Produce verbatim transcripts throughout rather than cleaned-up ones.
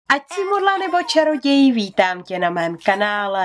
Ať si modla nebo čaroděj, vítám tě na mém kanále.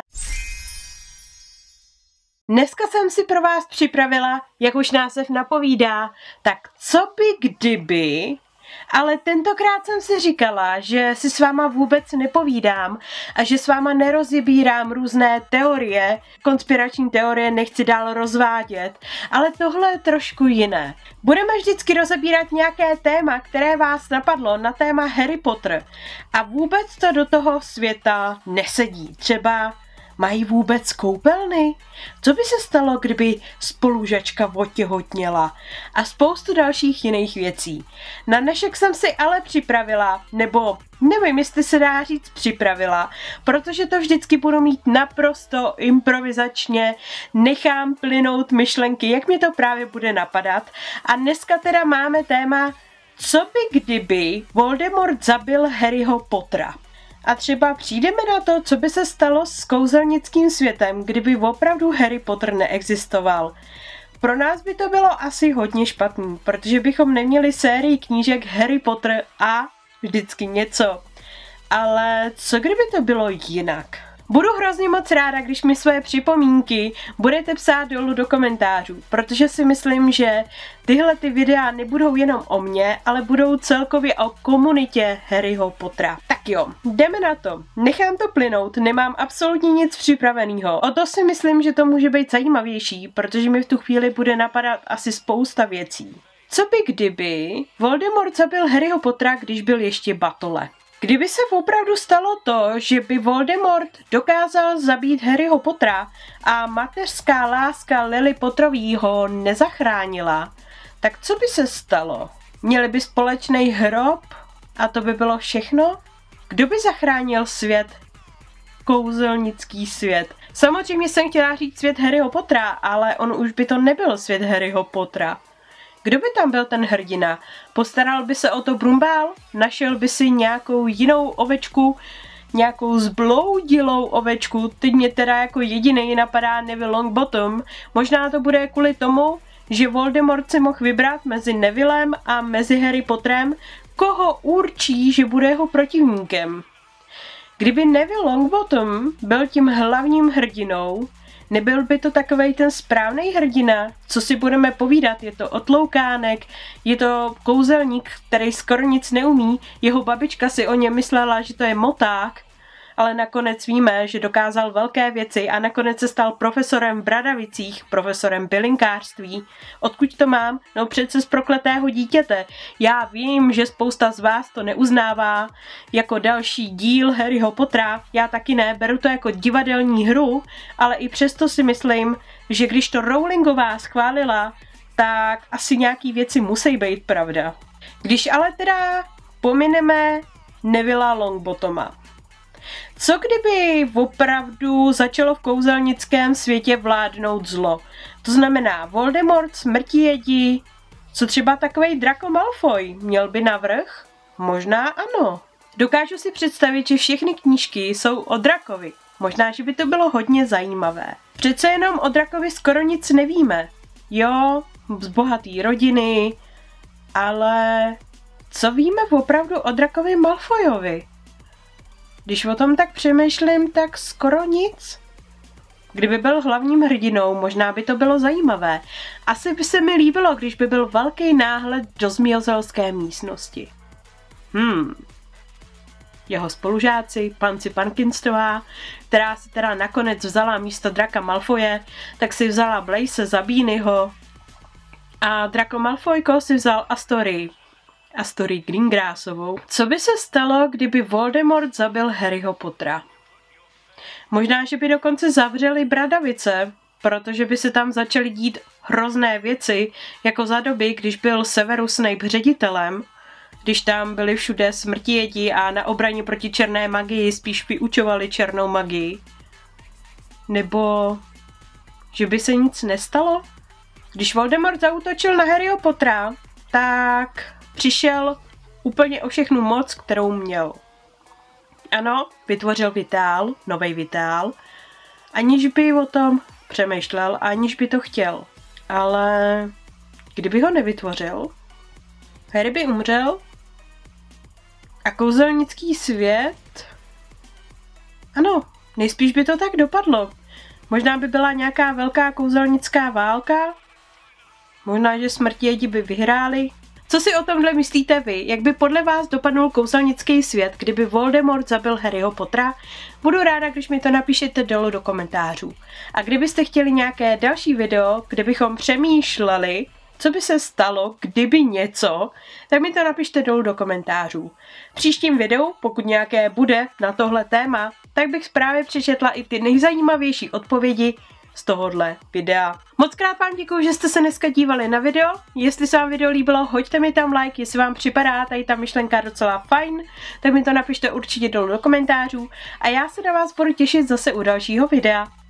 Dneska jsem si pro vás připravila, jak už název napovídá, tak co by kdyby, ale tentokrát jsem si říkala, že si s váma vůbec nepovídám a že s váma nerozebírám různé teorie, konspirační teorie nechci dál rozvádět, ale tohle je trošku jiné. Budeme vždycky rozebírat nějaké téma, které vás napadlo na téma Harry Potter a vůbec to do toho světa nesedí. Třeba mají vůbec koupelny? Co by se stalo, kdyby spolužačka otěhotněla? A spoustu dalších jiných věcí. Na dnešek jsem si ale připravila, nebo nevím, jestli se dá říct připravila, protože to vždycky budu mít naprosto improvizačně, nechám plynout myšlenky, jak mě to právě bude napadat. A dneska teda máme téma, co by kdyby Voldemort zabil Harryho Pottera. A třeba přijdeme na to, co by se stalo s kouzelnickým světem, kdyby opravdu Harry Potter neexistoval. Pro nás by to bylo asi hodně špatný, protože bychom neměli sérii knížek Harry Potter a vždycky něco. Ale co kdyby to bylo jinak? Budu hrozně moc ráda, když mi své připomínky budete psát dolů do komentářů, protože si myslím, že tyhle ty videa nebudou jenom o mně, ale budou celkově o komunitě Harryho Pottera. Tak jo, jdeme na to. Nechám to plynout, nemám absolutně nic připraveného. O to si myslím, že to může být zajímavější, protože mi v tu chvíli bude napadat asi spousta věcí. Co by kdyby Voldemort zabil Harryho Pottera, když byl ještě batole? Kdyby se opravdu stalo to, že by Voldemort dokázal zabít Harryho Pottera a mateřská láska Lily Potterový ho nezachránila, tak co by se stalo? Měli by společný hrob a to by bylo všechno? Kdo by zachránil svět? Kouzelnický svět. Samozřejmě jsem chtěla říct svět Harryho Pottera, ale on už by to nebyl svět Harryho Pottera. Kdo by tam byl ten hrdina? Postaral by se o to Brumbál? Našel by si nějakou jinou ovečku? Nějakou zbloudilou ovečku? Teď mě teda jako jediný napadá Neville Longbottom. Možná to bude kvůli tomu, že Voldemort si mohl vybrat mezi Nevillem a mezi Harry Potterem, koho určí, že bude jeho protivníkem. Kdyby Neville Longbottom byl tím hlavním hrdinou, nebyl by to takovej ten správný hrdina, co si budeme povídat, je to otloukánek, je to kouzelník, který skoro nic neumí, jeho babička si o něm myslela, že to je moták, ale nakonec víme, že dokázal velké věci a nakonec se stal profesorem v Bradavicích, profesorem bylinkářství. Odkud to mám? No přece z prokletého dítěte. Já vím, že spousta z vás to neuznává jako další díl Harryho Pottera, já taky ne, beru to jako divadelní hru, ale i přesto si myslím, že když to Rowlingová schválila, tak asi nějaký věci musí být pravda. Když ale teda pomineme Nevilla Longbottoma. Co kdyby opravdu začalo v kouzelnickém světě vládnout zlo? To znamená Voldemort, smrtijedi, co třeba takovej Draco Malfoy, měl by navrch? Možná ano. Dokážu si představit, že všechny knížky jsou o drakovi. Možná, že by to bylo hodně zajímavé. Přece jenom o drakovi skoro nic nevíme. Jo, z bohatý rodiny, ale co víme opravdu o Dracovi Malfoyovi? Když o tom tak přemýšlím, tak skoro nic. Kdyby byl hlavním hrdinou, možná by to bylo zajímavé. Asi by se mi líbilo, když by byl velký náhled do zmiozelské místnosti. Hmm. Jeho spolužáci, panci Parkinsonová, která si teda nakonec vzala místo Draka Malfoje, tak si vzala Blaise Zabínyho a Draco Malfoyko si vzal Astorii. Astorii Greengrassovou. Co by se stalo, kdyby Voldemort zabil Harryho Pottera? Možná, že by dokonce zavřeli Bradavice, protože by se tam začaly dít hrozné věci, jako za doby, když byl Severus Snape ředitelem, když tam byli všude smrtijedi a na obraně proti černé magii spíš vyučovali černou magii. Nebo že by se nic nestalo? Když Voldemort zaútočil na Harryho Pottera, tak přišel úplně o všechnu moc, kterou měl. Ano, vytvořil vitál, nový vitál, aniž by o tom přemýšlel, aniž by to chtěl. Ale kdyby ho nevytvořil, Harry by umřel A kouzelnický svět? Ano, nejspíš by to tak dopadlo. Možná by byla nějaká velká kouzelnická válka? Možná, že smrtiedi by vyhráli? Co si o tomhle myslíte vy? Jak by podle vás dopadnul kouzelnický svět, kdyby Voldemort zabil Harryho Pottera? Budu ráda, když mi to napíšete dolů do komentářů. A kdybyste chtěli nějaké další video, kde bychom přemýšleli, co by se stalo, kdyby něco, tak mi to napište dolů do komentářů. V příštím videu, pokud nějaké bude na tohle téma, tak bych právě přečetla i ty nejzajímavější odpovědi z tohohle videa. Moc krát vám děkuju, že jste se dneska dívali na video. Jestli se vám video líbilo, hoďte mi tam like, jestli vám připadá tady ta myšlenka docela fajn, tak mi to napište určitě dolů do komentářů a já se na vás budu těšit zase u dalšího videa.